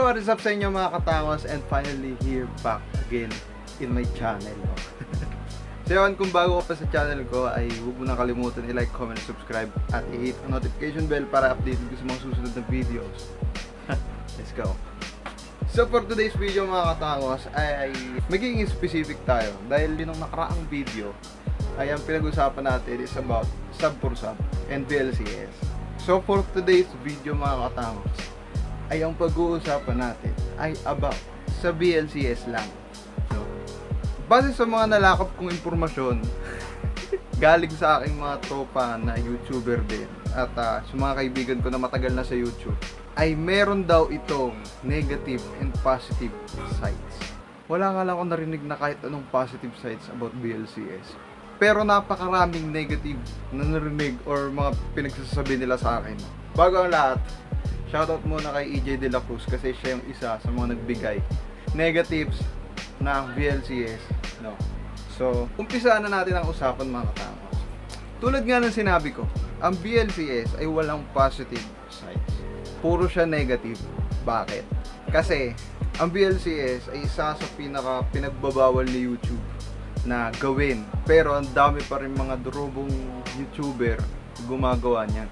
what is up sa inyo mga katangos, and finally here back again in my channel. So yun, kung bago ka pa sa channel ko ay huwag mo na kalimutan i-like, comment, subscribe at i-hit ang notification bell para update ko sa mga susunod na videos. Let's go! So for today's video mga katangos ay magiging specific tayo dahil din ng nakaraang video ay ang pinag-usapan natin is about sub for sub and VLCS. So for today's video mga katangos ay ang pag-uusapan natin ay about sa VLCS lang. So, base sa mga nalakap kong impormasyon galing sa aking mga tropa na YouTuber din at sa mga kaibigan ko na matagal na sa YouTube ay meron daw itong negative and positive sides. Wala nga lang akong narinig na kahit anong positive sides about VLCS. Pero napakaraming negative na narinig or mga pinagsasabi nila sa akin. Bago ang lahat, shoutout muna kay EJ De La Cruz kasi siya yung isa sa mga nagbigay negatives ng VLCS. No? So, umpisa na natin ang usapan mga katangos. Tulad nga ng sinabi ko, ang VLCS ay walang positive sides. Puro siya negative. Bakit? Kasi, ang VLCS ay isa sa pinagbabawal ni YouTube na gawin. Pero ang dami pa rin mga durobong YouTuber gumagawa niyan.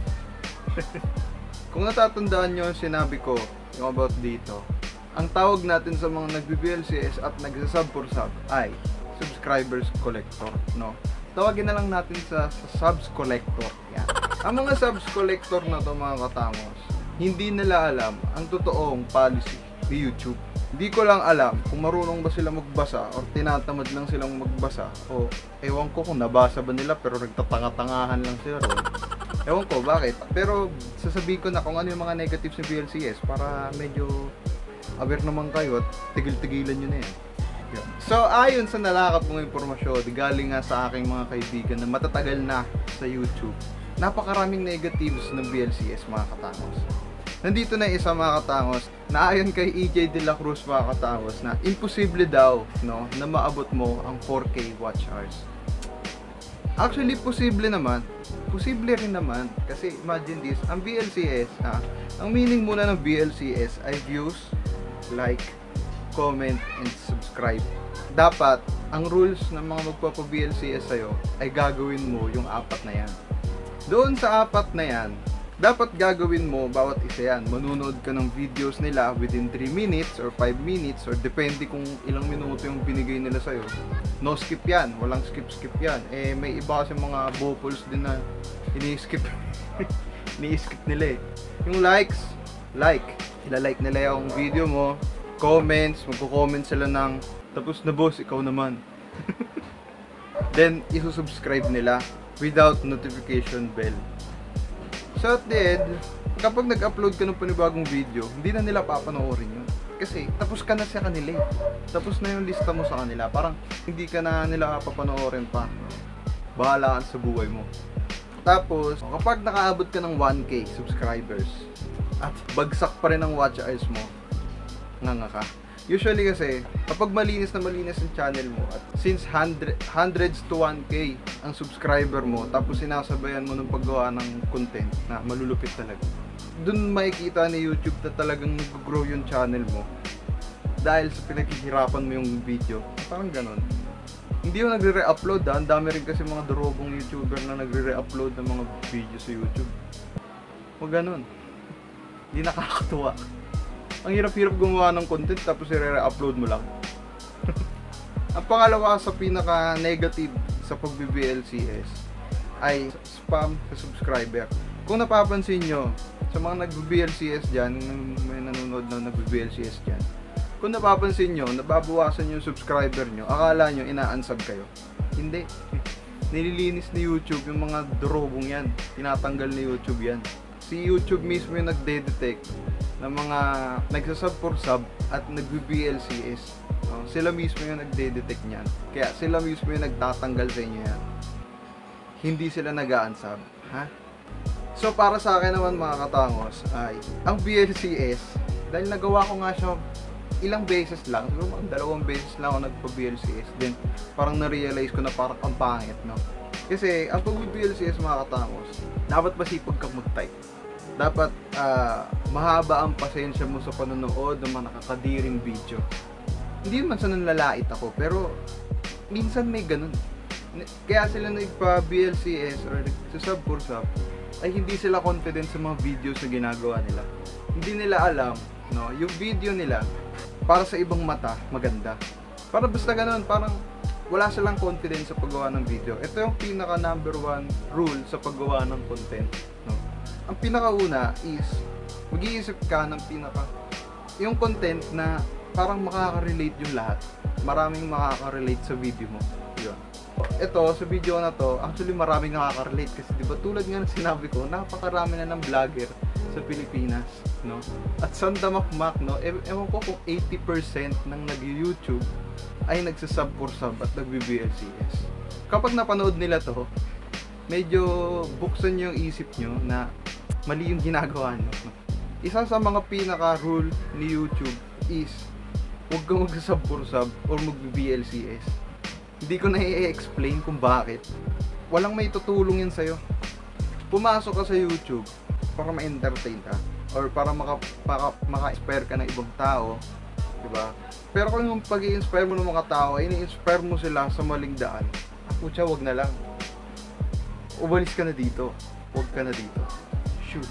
Kung natatandaan nyo sinabi ko yung about dito, ang tawag natin sa mga nagbi-VLCS at nagsa-sub for sub ay subscribers collector, no? Tawagin na lang natin sa subs collector. Yan. Ang mga subs collector na to mga katangos, hindi nila alam ang totoong policy ni YouTube. Hindi ko lang alam kung marunong ba sila magbasa or tinatamad lang silang magbasa o ewan ko kung nabasa ba nila pero nagtatanga-tangahan lang sila ron. Ewan ko bakit. Pero sasabihin ko na kung ano yung mga negatives ng VLCS para medyo aware naman kayo at tigil-tigilan nyo na yan. So ayon sa nalakap kong impormasyon galing nga sa aking mga kaibigan na matatagal na sa YouTube, napakaraming negatives ng VLCS mga katangos. Nandito na isa mga katangos na ayon kay EJ De La Cruz mga katangos na imposible daw, no, na maabot mo ang 4K watch hours. Actually posible naman. Posible rin naman kasi imagine this, ang VLCS, ang meaning muna ng VLCS ay views, like, comment, and subscribe. Dapat ang rules ng mga magpapa-VLCS sa'yo ay gagawin mo yung apat na yan. Doon sa apat na yan, dapat gagawin mo bawat isa yan. Manunood ka ng videos nila within 3 minutes or 5 minutes or depende kung ilang minuto yung binigay nila sa'yo. No skip yan. Walang skip yan. Eh, may iba kasi mga bopols din na ini-skip. Ini-skip nila eh. Yung likes, ilalike nila yung video mo. Comments, magko-comment sila ng tapos na boss, ikaw naman. Then, isusubscribe nila without notification bell. So at the end, kapag nag-upload ka ng panibagong video, hindi na nila papanoorin yun. Kasi tapos ka na sa kanila eh. Tapos na yung lista mo sa kanila. Parang hindi ka na nila papanoorin pa. Bahala ka sa buhay mo. Tapos, kapag nakaabot ka ng 1K subscribers at bagsak pa rin ang watch hours mo, nga ka. Usually kasi, kapag malinis na malinis ang channel mo at since hundreds to 1K ang subscriber mo tapos sinasabayan mo ng paggawa ng content na malulupit talaga, dun makikita ni YouTube na talagang nag-grow yung channel mo dahil sa pinaghihirapan mo yung video. Parang ganon. Hindi yung nagre-re-upload ang dami rin kasi mga durobong YouTuber na nagre-re-upload ng mga video sa YouTube. Huwag ganon. Hindi nakakatuwa. Ang hirap-hirap gumawa ng content tapos i-re-upload mo lang. Ang pangalawa sa pinaka-negative sa pag-VLCS ay spam sa subscriber. Kung napapansin nyo, sa mga nag-VLCS dyan, may nanonood na nag-VLCS dyan, kung napapansin nyo, nababawasan yung subscriber nyo, akala nyo ina-unsub kayo. Hindi. Nililinis ni YouTube yung mga durobong yan. Tinatanggal ni YouTube yan. Si YouTube mismo yung nagde-detect ng mga nagsasub for sub at nagbi-VLCS. Sila mismo yung nagde-detect niyan. Kaya sila mismo yung nagtatanggal sa inyo yan. Hindi sila nag-a-unsub. Ha? So para sa akin naman mga katangos ay ang VLCS, dahil nagawa ko nga siya ilang beses lang, siguro mga 2 beses lang ako nagpa-VLCS, then parang na-realize ko na parang ang pangit, no? Kasi ang pag-VLCS mga katangos, dapat masipag kang mag-type. dapat mahaba ang pasensya mo sa panonood ng mga nakakadiring video. Hindi man sa nanlalait ako, pero minsan may ganun. Kaya sila nagpa-BLCS or nagsasub for sub, ay hindi sila confident sa mga videos na ginagawa nila. Hindi nila alam, no, yung video nila para sa ibang mata maganda. Para basta ganun, parang wala silang confidence sa paggawa ng video. Ito yung pinaka number 1 rule sa paggawa ng content, no. Ang pinakauna is mag-iisip ka ng yung content na parang makaka-relate yung lahat. Maraming makaka-relate sa video mo. Yun. Ito, sa video na to, actually maraming nakaka-relate kasi diba tulad nga ng sinabi ko, napakarami na ng vlogger sa Pilipinas, no? At sandamakmak, no? Ewan ko kung 80% ng nag-YouTube ay nagsasub for sub at nag-BLCS. Kapag napanood nila to, medyo buksan yung isip nyo na mali yung ginagawa nyo, no? Isa sa mga pinaka-rule ni YouTube is huwag kang magsasub for sub or mag-BLCS. Hindi ko na i-explain kung bakit. Walang may tutulong yan sa'yo. Pumasok ka sa YouTube para ma-entertain ka or para maka-inspire ka ng ibang tao, diba? Pero kung yung pag-i-inspire mo ng mga tao ay ini-inspire mo sila sa maling daan, putya, wag na lang. Umalis ka na dito. Wag ka na dito. Shoot.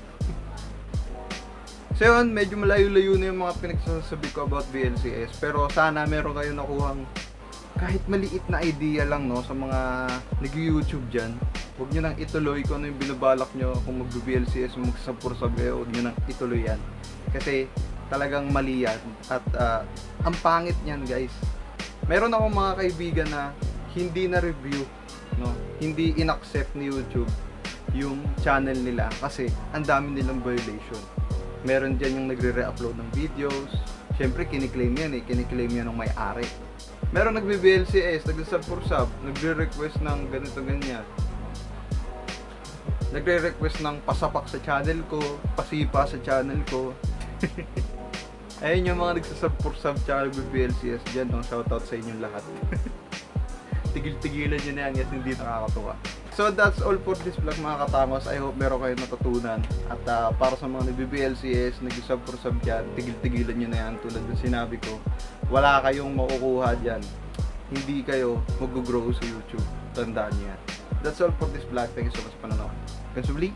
So yun, medyo malayo-layo na yung mga pinagsasabi ko about BLCS, pero sana meron kayo nakuhang kahit maliit na idea lang, no, sa mga nag-YouTube dyan. Huwag nyo nang ituloy kung ano yung binabalak nyo. Kung mag-BLCS, mag-sub kayo, huwag nyo nang ituloy yan. Kasi talagang mali yan. At ang pangit niyan, guys. Meron akong mga kaibigan na hindi na-review, no? Hindi in-accept ni YouTube yung channel nila kasi ang dami nilang violation. Meron dyan yung nagre-re-upload ng videos. Siyempre, kiniklaim yan eh. Kiniklaim yan ng may-ari. Meron nagbe-BLCS, nag-sub for sub, nagre-request ng ganito ganyan. Nagre-request ng pasapak sa channel ko, pasipa sa channel ko. Ayun yung mga nagsasub for sub tsaka nagbe-BLCS dyan, no? Shoutout sa inyong lahat. Tigil-tigilan nyo na yan, yes, hindi nakakatuwa. So that's all for this vlog, mga katamos. I hope meron kayong natutunan. At para sa mga nagbe-BLCS, nag-sub for sub dyan, tigil-tigilan nyo na yan. Tulad ng sinabi ko, wala kayong makukuha dyan. Hindi kayo mag-grow sa YouTube. Tandaan nyo yan. That's all for this vlog. Thank you so much sa panonood. Consumli!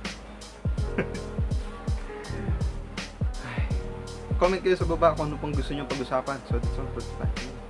Comment kayo sa baba kung ano pang gusto nyo pag-usapan. So that's all for this vlog.